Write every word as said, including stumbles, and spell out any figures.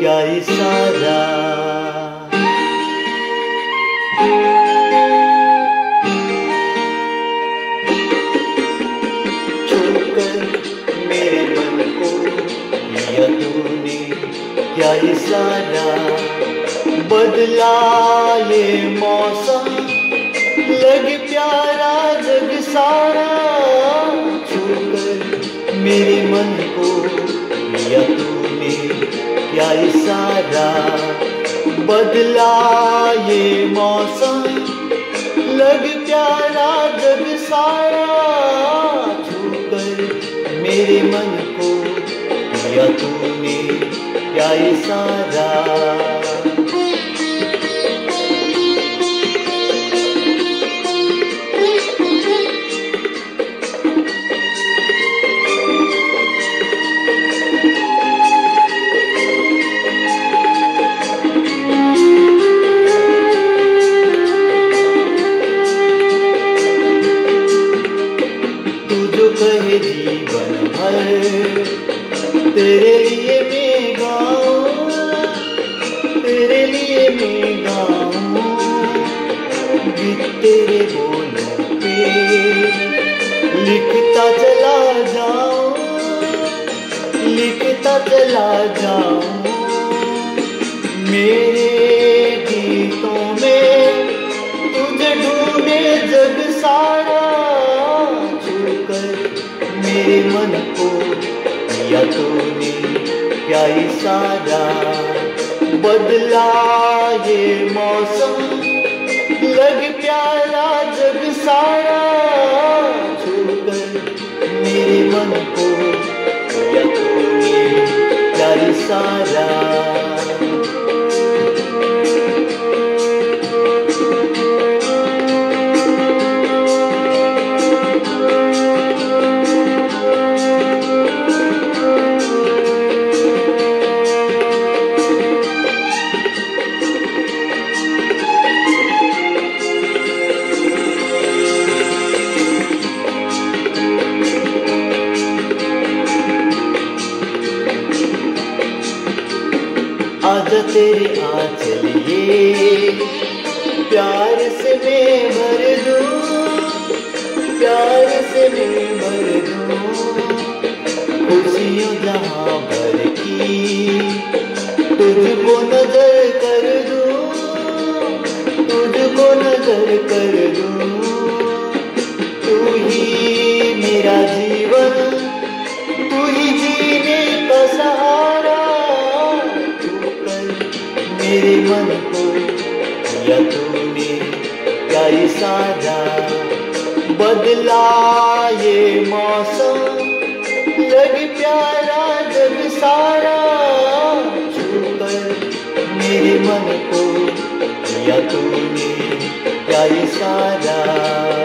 क्या इशारा। छूकर मेरे मन को किया तूने क्या इशारा। बदला ये मौसम लगे प्यारा जग सारा। छूकर मेरे मन को किया तूने क्या इशारा। बदला ये मौसम लगे प्यारा जग सारा। छूकर मेरे मन को किया तूने क्या इशारा। कहे जीवन भर तेरे लिए मैं गाऊं, तेरे लिए मैं गाऊं। गीत तेरे बोलों पे लिखता चला जाऊं, लिखता चला जाऊं। मेरे गीतों में तुझे ढूंढे जग सारा। मेरे मन को किया तूने क्या इशारा। बदला ये मौसम लग प्यारा जग सारा। छूकर मेरे मन को किया तूने क्या इशारा। आजा तेरे आंचल ये प्यार से मैं भर दूं, प्यार से मैं भर दूं। खुशियों जहां भर की तुझको नजर कर दूं, तुझको नजर कर दूं। तू ही मेरा जीवन, तू ही जीने का सहारा। मेरे मन को किया तूने क्या इशारा। बदला ये मौसम लगे प्यारा जग सारा। छूकर मेरे मन को किया तूने क्या इशारा।